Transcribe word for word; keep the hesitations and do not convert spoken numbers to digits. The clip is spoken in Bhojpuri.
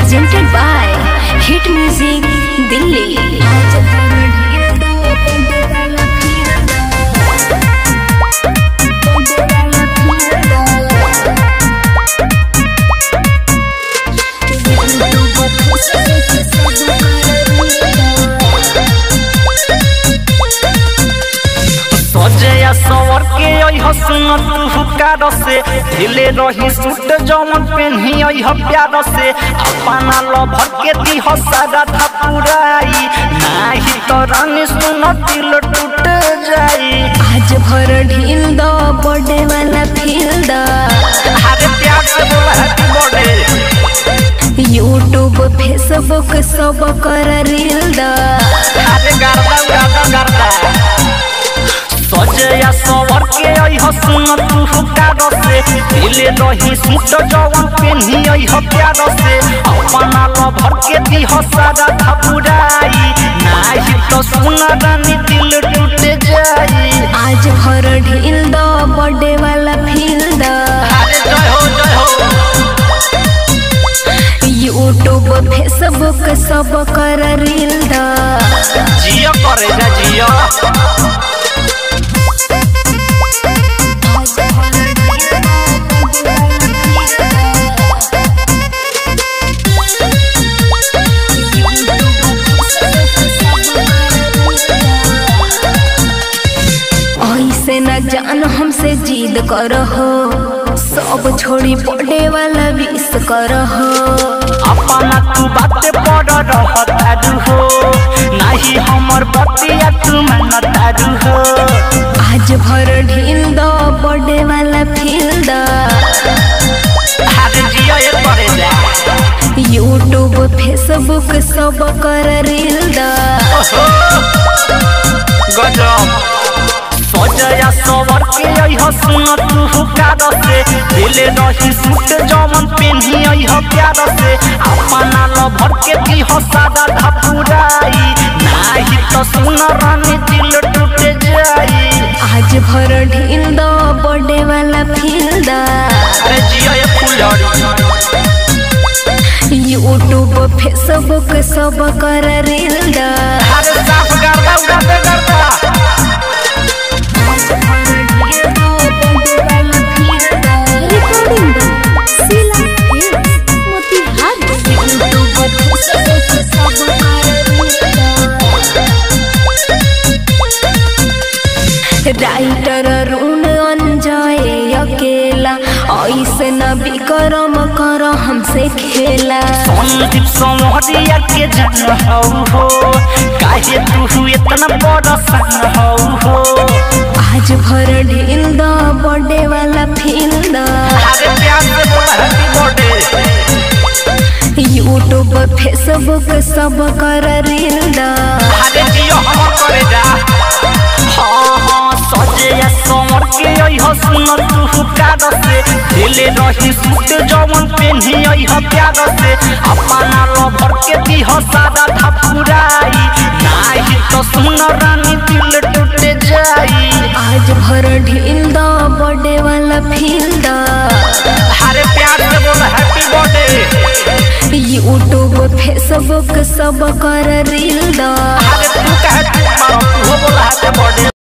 presented by Hit Music Delhi। सवर के हसन तू कार से ढिले रही सूट जमन पेन्ही प्यार से अपना लभर के दी सारा था पुराई नाही तो रानी सुन दिल टूट जाई। आज भर ढील दो बर्थडे वाला फील दो। अरे प्यार से बोला हैप्पी बर्थडे। यूट्यूब फेसबुक सब कर रील दो। अरे गर्दा गर्दा गर्दा सजया सवर के हसन तू कार से ढिले रही सूट जवन पेन्ही प्यार से अपना लभर के दी सारा था पुराई नाही तो सुन रानी दिल टूट जाई। आज भर ढील दो बर्थडे वाला फील दो। अरे जय हो जय हो। यूट्यूब फेसबुक सब कर रील दो। जिया करे जा जिया। ऐसे न जान हमसे जिद करहो सब छोड़ी बर्थडे वाला विश करहो। अपना तू बाते पड़ रहतारू हो नाही हमर बतिया तू मनतारू हो। आज भर ढील दो बर्थडे वाला फील दो। अरे जिया ये करे जा। यूट्यूब फेसबुक सब कर रील दो। गजब सजया सवर के हसन तू कार से ढिले रही सूट जमन पेन्ही प्यार से अपना लभर के दी सारा था पुराई नाही तो सुन रानी दिल टूट जाई। आज भर ढील दो बर्थडे वाला फील दो। अरे जिया ये फुलझड़ी। यूट्यूब फेसबुक सब कर रील दो। अरे साफ गर्दा उड़ाते गर्दा। राइटर रून अनजाए अकेला ऐसे न विक्रम कर हमसे खेला। संदीप समरिया के जन हो काहे तू इतना बड़ा सन हो। आज भर ढील दो बर्थडे वाला फील दो। अरे प्यार से बोला हैप्पी बर्थडे। यूट्यूब फेसबुक सब कर रील दो। अरे जियो हमर करे जा। हाँ हाँ सजया समर के हसन तू कार से ढिले रही सूट जवन पेन्ही प्यार से अपना लभर के दी सारा था पुराई नाही तो सुन रानी दिल टूट जाई। आज भर ढील दो बर्थडे वाला फील दो। अरे प्यार से बोला हैप्पी बर्थडे। यूट्यूब फेसबुक सब कर रील दो। अरे तू कहे तू मारो तू बोला हैप्पी बर्थडे।